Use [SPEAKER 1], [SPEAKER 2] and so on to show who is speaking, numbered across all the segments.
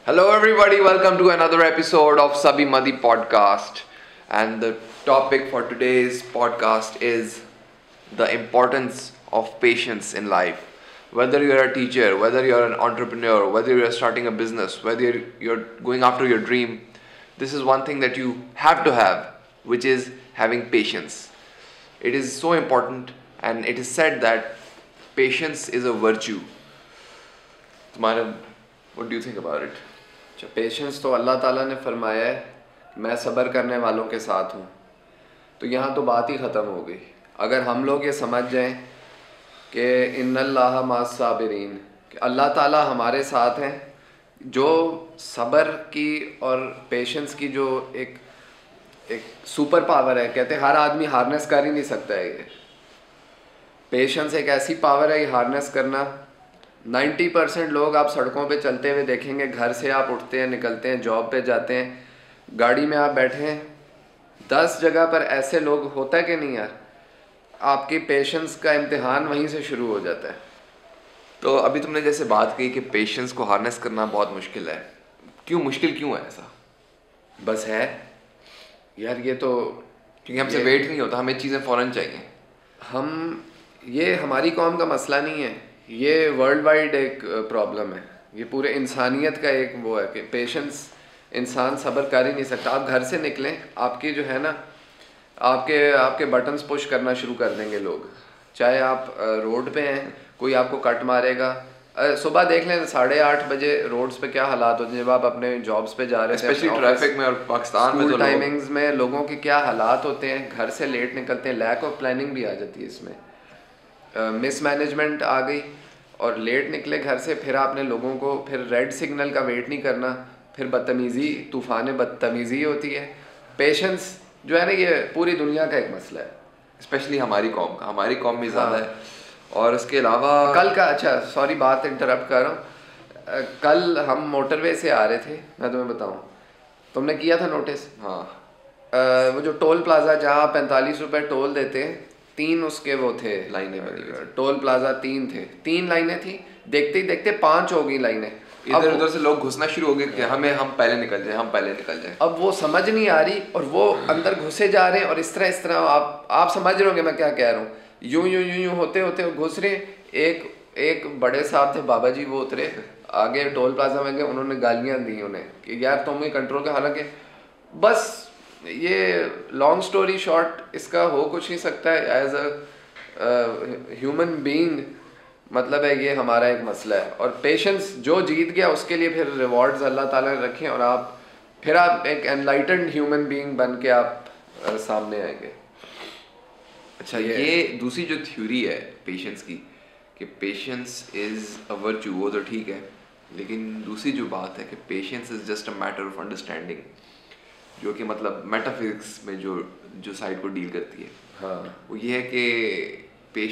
[SPEAKER 1] Hello, everybody. Welcome to another episode of Madeeh podcast. And the topic for today's podcast is the importance of patience in life. Whether you're a teacher, whether you're an entrepreneur, whether you're starting a business, whether you're going after your dream, this is one thing that you have to have, which is having patience. It is so important, and it is said that patience is a virtue. Tumhara, what do you think about it?
[SPEAKER 2] अच्छा, patience तो अल्लाह ताला ने फरमाया है मैं सब्र करने वालों के साथ हूँ। तो यहाँ तो बात ही ख़त्म हो गई। अगर हम लोग ये समझ जाएं कि इन्नल्लाह मास साबिरीन, कि अल्लाह ताला हमारे साथ हैं, जो सब्र की और पेशेंस की जो एक सुपर पावर है। कहते हैं हर आदमी हार्नेस कर ही नहीं सकता है। ये पेशेंस एक ऐसी पावर है, ये हार्नेस करना 90% लोग आप सड़कों पे चलते हुए देखेंगे। घर से आप उठते हैं, निकलते हैं, जॉब पे जाते हैं, गाड़ी में आप बैठे हैं, 10 जगह पर ऐसे लोग होता है कि नहीं यार, आपकी पेशेंस का इम्तिहान वहीं से शुरू हो जाता है।
[SPEAKER 1] तो अभी तुमने जैसे बात की कि पेशेंस को हार्नेस करना बहुत मुश्किल है, मुश्किल क्यों है ऐसा?
[SPEAKER 2] बस है यार, ये तो
[SPEAKER 1] क्योंकि हमसे वेट नहीं होता, हमें चीज़ें फ़ौरन चाहिए।
[SPEAKER 2] ये हमारी कौम का मसला नहीं है, ये वर्ल्ड वाइड एक प्रॉब्लम है। ये पूरे इंसानियत का एक वो है कि पेशेंस इंसान सब्र कर ही नहीं सकता। आप घर से निकलें, आपकी जो है ना, आपके बटन्स पुश करना शुरू कर देंगे लोग। चाहे आप रोड पे हैं, कोई आपको कट मारेगा। सुबह देख लें 8:30 बजे रोड्स पे क्या हालात होते हैं जब आप अपने जॉब्स पे जा रहे हैं,
[SPEAKER 1] स्पेशली ट्रैफिक में और पाकिस्तान में। तो
[SPEAKER 2] टाइमिंग्स में लोगों के क्या हालात होते हैं, घर से लेट निकलते हैं, लैक ऑफ प्लानिंग भी आ जाती है इसमें। मिसमैनेजमेंट आ गई और लेट निकले घर से, फिर आपने लोगों को फिर रेड सिग्नल का वेट नहीं करना, फिर बदतमीज़ी, तूफ़ान बदतमीज़ी होती है। पेशेंस जो है ना, ये पूरी दुनिया का एक मसला है,
[SPEAKER 1] स्पेशली हमारी कौम में ज़्यादा है। और इसके अलावा
[SPEAKER 2] कल का, अच्छा सॉरी बात इंटरप्ट कर रहा हूँ, कल हम मोटरवे से आ रहे थे। मैं तुम्हें बताऊँ, तुमने किया था नोटिस?
[SPEAKER 1] हाँ।
[SPEAKER 2] वो जो टोल प्लाज़ा जहाँ 45 रुपये टोल देते हैं, 3 उसके वो थे
[SPEAKER 1] लाइनें बनी।
[SPEAKER 2] टोल प्लाजा 3 थे, 3 लाइनें थी, देखते ही देखते 5 हो गई लाइनें।
[SPEAKER 1] इधर उधर से लोग घुसना शुरू हो गए कि हम पहले निकल जाए।
[SPEAKER 2] अब वो समझ नहीं आ रही और वो अंदर घुसे जा रहे हैं। और इस तरह आप समझ रहे होंगे मैं क्या कह रहा हूँ। यूं होते होते घुस रहे। एक बड़े साहब थे, बाबा जी, वो उतरे आगे टोल प्लाजा में गए, उन्होंने गालियाँ दी उन्हें कि यार तुम ही कंट्रोल कर। हालांकि बस ये लॉन्ग स्टोरी शॉर्ट, इसका हो कुछ नहीं सकता है। एज अ ह्यूमन बीइंग मतलब है ये हमारा एक मसला है। और पेशेंस जो जीत गया उसके लिए फिर रिवॉर्ड्स अल्लाह ताला ने रखे, और आप एक एनलाइटेंड ह्यूमन बीइंग बन के आप सामने आएंगे।
[SPEAKER 1] अच्छा, ये दूसरी जो थ्योरी है पेशेंस की, कि पेशेंस इज़ अ वर्च्यू, वो तो ठीक है, लेकिन दूसरी जो बात है कि patience is just a matter of understanding, जो कि मतलब मेटाफिजिक्स में जो साइड को डील करती है।
[SPEAKER 2] हाँ,
[SPEAKER 1] वो ये है कि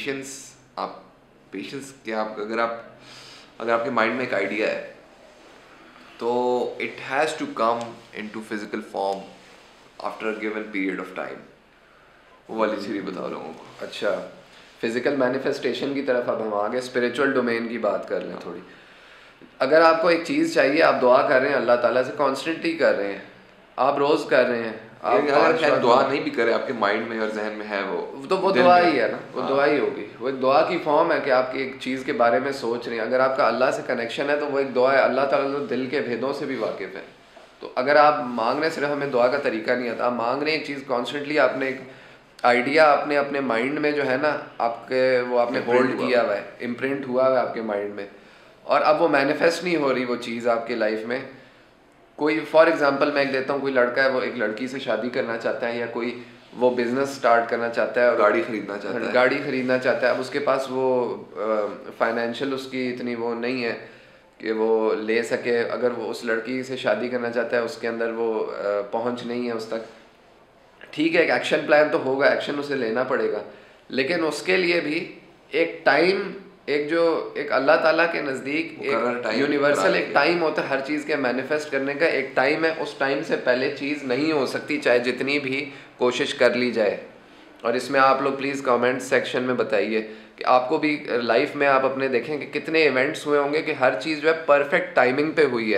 [SPEAKER 1] पेशेंस क्या, अगर आपके माइंड में एक आइडिया है तो it has to come into physical form after a given period of time. वो वाली थ्योरी बताओ लोगों को।
[SPEAKER 2] अच्छा, फिजिकल मैनिफेस्टेशन की तरफ अब हम आगे स्पिरिचुअल डोमेन की बात कर लें थोड़ी। अगर आपको एक चीज़ चाहिए, आप दुआ कर रहे हैं अल्लाह ताला से, कॉन्स्टेंटली कर रहे हैं, आप रोज़ कर रहे हैं, आप
[SPEAKER 1] अगर दुआ नहीं भी करें, आपके माइंड में और जहन में है वो
[SPEAKER 2] दुआ ही है ना, वो दुआ ही होगी। वो एक दुआ की फॉर्म है कि आपकी एक चीज़ के बारे में सोच रहे हैं। अगर आपका अल्लाह से कनेक्शन है तो वो एक दुआ है। अल्लाह ताला तो दिल के भेदों से भी वाकिफ़ है। तो अगर आप मांग रहे, सिर्फ हमें दुआ का तरीका नहीं आता, आप मांग रहे हैं एक चीज़ कॉन्स्टेंटली, आपने एक आइडिया अपने माइंड में जो है ना, आपने होल्ड किया हुआ है, इम्प्रिंट हुआ हुआ है आपके माइंड में, और अब वो मैनिफेस्ट नहीं हो रही वो चीज़ आपके लाइफ में। कोई फॉर एग्जांपल मैं देता हूँ, कोई लड़का है, वो एक लड़की से शादी करना चाहता है, या कोई वो बिज़नेस स्टार्ट करना चाहता है और गाड़ी खरीदना चाहता है। अब उसके पास वो फाइनेंशियल उसकी इतनी वो नहीं है कि वो ले सके। अगर वो उस लड़की से शादी करना चाहता है, उसके अंदर वो पहुँच नहीं है उस तक, ठीक है, एक एक्शन प्लान तो होगा, एक्शन उसे लेना पड़ेगा, लेकिन उसके लिए भी एक टाइम, एक अल्लाह ताला के नज़दीक एक यूनिवर्सल एक टाइम होता है हर चीज़ के मैनिफेस्ट करने का। एक टाइम है, उस टाइम से पहले चीज़ नहीं हो सकती, चाहे जितनी भी कोशिश कर ली जाए। और इसमें आप लोग प्लीज़ कमेंट सेक्शन में बताइए कि आपको भी लाइफ में आप अपने देखें कि कितने इवेंट्स हुए होंगे कि हर चीज़ जो है परफेक्ट टाइमिंग पे हुई है।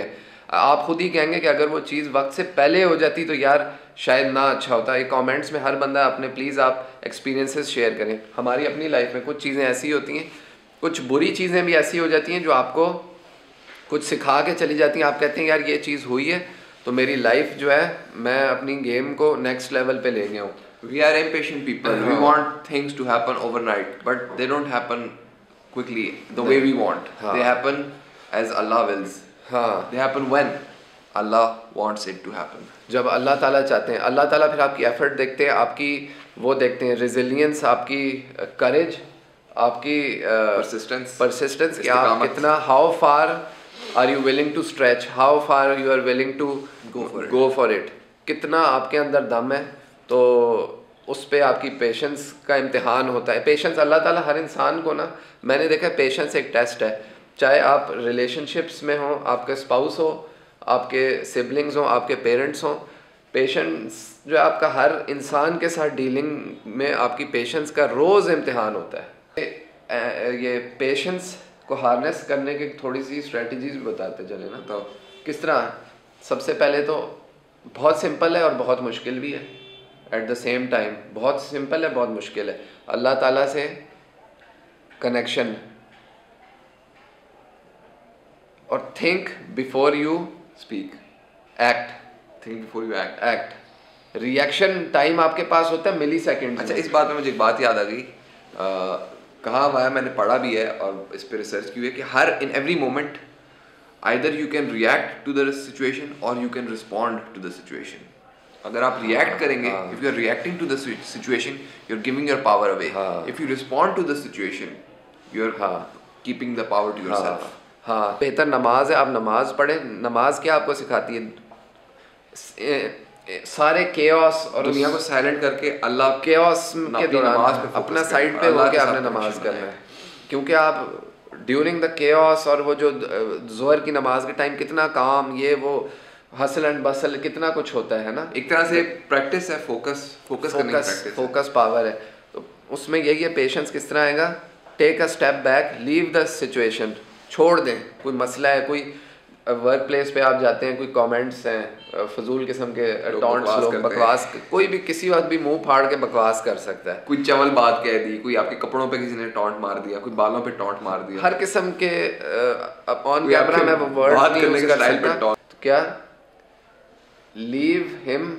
[SPEAKER 2] आप खुद ही कहेंगे कि अगर वो चीज़ वक्त से पहले हो जाती तो यार शायद ना अच्छा होता। ये कमेंट्स में हर बंदा अपने प्लीज़ आप एक्सपीरियंसेस शेयर करें। हमारी अपनी लाइफ में कुछ चीज़ें ऐसी होती हैं, कुछ बुरी चीज़ें भी ऐसी हो जाती हैं जो आपको कुछ सिखा के चली जाती हैं। आप कहते हैं यार ये चीज़ हुई है तो मेरी लाइफ जो है मैं अपनी गेम को नेक्स्ट लेवल पे ले गया हूँ।
[SPEAKER 1] We are impatient people. We want things to happen overnight, but they don't happen quickly the way we want. They happen as Allah wills. They happen when Allah wants it to happen.
[SPEAKER 2] जब अल्लाह ताला चाहते हैं, अल्लाह ताला फिर आपकी effort देखते हैं, आपकी वो देखते हैं रेजिलियंस, आपकी करेज, आपकी परसिस्टेंस कि आप कितना, how far are you willing to stretch, how far you are willing to go for it, कितना आपके अंदर दम है। तो उस पे आपकी पेशेंस का इम्तिहान होता है। पेशेंस अल्लाह ताला हर इंसान को ना, मैंने देखा पेशेंस एक टेस्ट है। चाहे आप रिलेशनशिप्स में हो, आपके स्पाउस हो, आपके सिबलिंग्स हो, आपके पेरेंट्स हो, पेशेंस जो आपका हर इंसान के साथ डीलिंग में आपकी पेशेंस का रोज़ इम्तिहान होता है। ये पेशेंस को हार्नेस करने की थोड़ी सी स्ट्रेटजीज भी बताते चले ना, तो किस तरह। सबसे पहले तो बहुत सिंपल है और बहुत मुश्किल भी है एट द सेम टाइम। बहुत सिंपल है, बहुत मुश्किल है। अल्लाह ताला से कनेक्शन और think before you speak, act,
[SPEAKER 1] think before you
[SPEAKER 2] act. Reaction time आपके पास होता है मिली सेकेंड।
[SPEAKER 1] अच्छा, इस बात में मुझे एक बात याद आ गई, कहाँ हुआ है, मैंने पढ़ा भी है और इस पर रिसर्च की हुई है कि हर in every moment either you can react to the situation और you can respond to the situation. अगर आप रिएक्ट करेंगे, if you are reacting to the situation you are giving your power away. If you respond to the situation you are keeping the power to yourself.
[SPEAKER 2] हाँ, बेहतर नमाज है, आप नमाज पढ़ें। नमाज क्या आपको सिखाती है? सारे केओस और
[SPEAKER 1] दुनिया को साइलेंट करके अल्लाह
[SPEAKER 2] केओस के दौरान अपना साइड पे होके आपने नमाज करना है। क्योंकि आप ड्यूरिंग द केओस और वो जो जोहर की नमाज के टाइम कितना काम, ये वो हसल एंड बसल, कितना कुछ होता है ना।
[SPEAKER 1] एक तरह से प्रैक्टिस है, फोकस करने की प्रैक्टिस,
[SPEAKER 2] फोकस पावर है। तो उसमें यही है, पेशेंस किस तरह आएगा? Take a step back, leave the situation, छोड़ दें। कोई मसला है, कोई वर्क प्लेस पे आप जाते हैं, कोई कमेंट्स हैं फजूल किस्म के, टॉन्ट्स, लोग बकवास, कोई भी किसी वक्त भी मुंह फाड़ के बकवास कर सकता है।
[SPEAKER 1] कोई चवल बात कह दी, कोई आपके कपड़ों पे किसी ने टॉन्ट मार दिया, कोई बालों पे टॉन्ट मार दिया,
[SPEAKER 2] हर किस्म के ऑन कैमरा में वो वर्ड नहीं यूज कर सकता। तो क्या लीव हिम,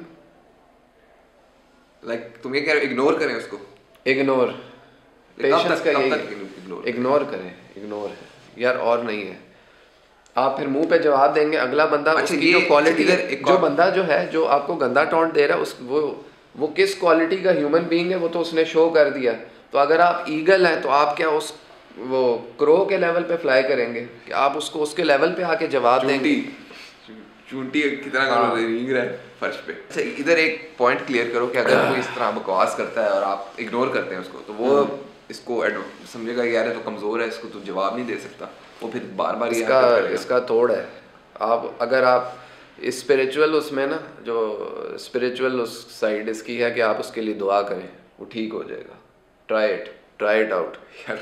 [SPEAKER 1] लाइक तुम ये कह रहे हो इग्नोर करें उसको?
[SPEAKER 2] इग्नोर, पेशेंस का यही, इग्नोर करें, इग्नोर है यार, और नहीं है। आप फिर मुंह पे जवाब देंगे, अगला बंदा उसकी जो क्वालिटी, जो बंदा जो है जो आपको गंदा टॉन्ट दे रहा है, उस वो किस क्वालिटी का ह्यूमन बीइंग है वो तो उसने शो कर दिया। तो अगर आप ईगल हैं तो आप क्या उस वो क्रो के लेवल पे फ्लाई करेंगे कि आप उसको उसके लेवल पे आके जवाब देंगे?
[SPEAKER 1] चूंटी कितना रींग रहा है फर्श पे। अच्छा, इधर एक पॉइंट क्लियर करो कि अगर कोई इस तरह बकवास करता है और आप इग्नोर करते हैं उसको, तो वो इसको समझेगा यार ये तो कमज़ोर है, इसको तो जवाब नहीं दे सकता, वो फिर बार बार
[SPEAKER 2] इसका तोड़ है। आप अगर आप स्पिरिचुअल उसमें ना, जो स्पिरिचुअल उस साइड इसकी है कि आप उसके लिए दुआ करें, वो ठीक हो जाएगा। Try it out.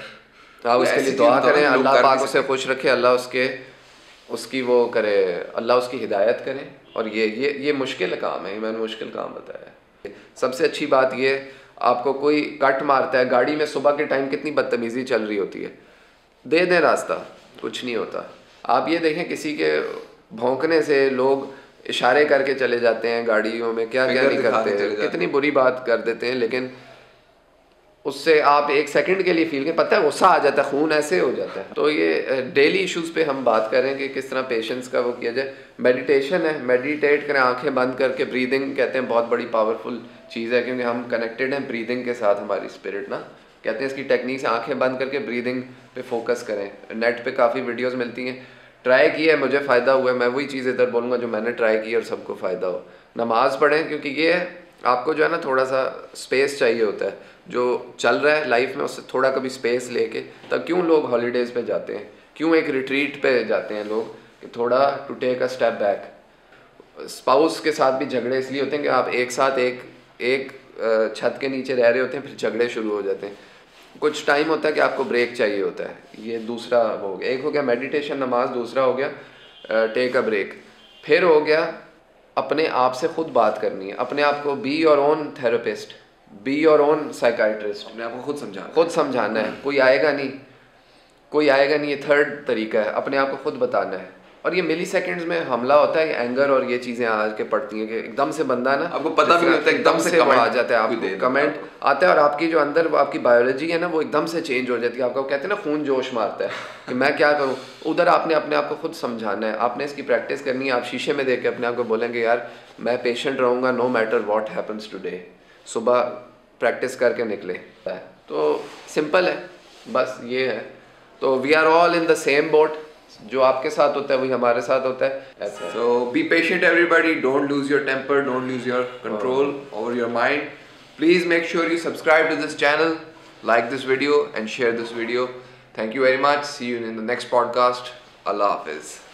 [SPEAKER 2] आप उसके लिए दुआ करें, अल्लाह पाक उसे खुश रखे, अल्लाह उसकी वो करे, अल्लाह उसकी हिदायत करे। और ये मुश्किल काम है, मैंने मुश्किल काम बताया। सबसे अच्छी बात ये, आपको कोई कट मारता है गाड़ी में, सुबह के टाइम कितनी बदतमीज़ी चल रही होती है, दे दें रास्ता, कुछ नहीं होता। आप ये देखें किसी के भौंकने से लोग इशारे करके चले जाते हैं गाड़ियों में, क्या क्या नहीं करते हैं, कितनी बुरी बात कर देते हैं, लेकिन उससे आप एक सेकंड के लिए फील करें, पता है गुस्सा आ जाता है, खून ऐसे हो जाता है। तो ये डेली इश्यूज़ पे हम बात करें कि किस तरह पेशेंस का वो किया जाए। मेडिटेशन है, मेडिटेट करें आंखें बंद करके। ब्रीदिंग कहते हैं बहुत बड़ी पावरफुल चीज़ है, क्योंकि हम कनेक्टेड हैं ब्रीदिंग के साथ, हमारी स्पिरिट ना। कहते हैं इसकी टेक्निक से आंखें बंद करके ब्रीदिंग पे फोकस करें। नेट पे काफ़ी वीडियोस मिलती हैं, ट्राई किया है, मुझे फ़ायदा हुआ है। मैं वही चीज़ इधर बोलूँगा जो मैंने ट्राई की और सबको फ़ायदा हो। नमाज़ पढ़ें, क्योंकि ये आपको जो है ना थोड़ा सा स्पेस चाहिए होता है, जो चल रहा है लाइफ में उससे थोड़ा कभी स्पेस लेके। तब क्यों लोग हॉलीडेज़ पे जाते हैं, क्यों एक रिट्रीट पे जाते हैं लोग, कि थोड़ा to take a step back. Spouse के साथ भी झगड़े इसलिए होते हैं कि आप एक साथ एक छत के नीचे रह रहे होते हैं, फिर झगड़े शुरू हो जाते हैं। कुछ टाइम होता है कि आपको ब्रेक चाहिए होता है। ये दूसरा वो हो गया, एक हो गया मेडिटेशन, नमाज, दूसरा हो गया टेक अ ब्रेक। फिर हो गया अपने आप से खुद बात करनी है, अपने आप को be your own therapist, be your own psychiatrist,
[SPEAKER 1] अपने आप को
[SPEAKER 2] खुद समझाना है, कोई आएगा नहीं, ये थर्ड तरीका है, अपने आप को खुद बताना है। और ये मिली सेकेंड्स में हमला होता है, एंगर और ये चीज़ें आज के पड़ती हैं कि एकदम से बंदा ना,
[SPEAKER 1] आपको पता भी नहीं होता, एकदम से
[SPEAKER 2] वो आ जाता है, आपको कमेंट आता है और आपकी जो अंदर वो आपकी बायोलॉजी है ना वो एकदम से चेंज हो जाती है। आपको कहते हैं ना खून जोश मारता है कि मैं क्या करूँ, उधर आपने अपने आप को खुद समझाना है, आपने इसकी प्रैक्टिस करनी है। आप शीशे में देख के अपने आप को बोलेंगे यार मैं पेशेंट रहूँगा no matter what happens today, सुबह प्रैक्टिस करके निकले। तो सिंपल है, बस ये है। तो we are all in the same boat, जो आपके साथ होता है वही हमारे साथ होता है।
[SPEAKER 1] So be patient everybody, don't lose your temper, don't lose your control over your mind. Please make sure you subscribe to this channel, like this video and share this video. Thank you very much. See you in the next podcast. Allah Hafiz.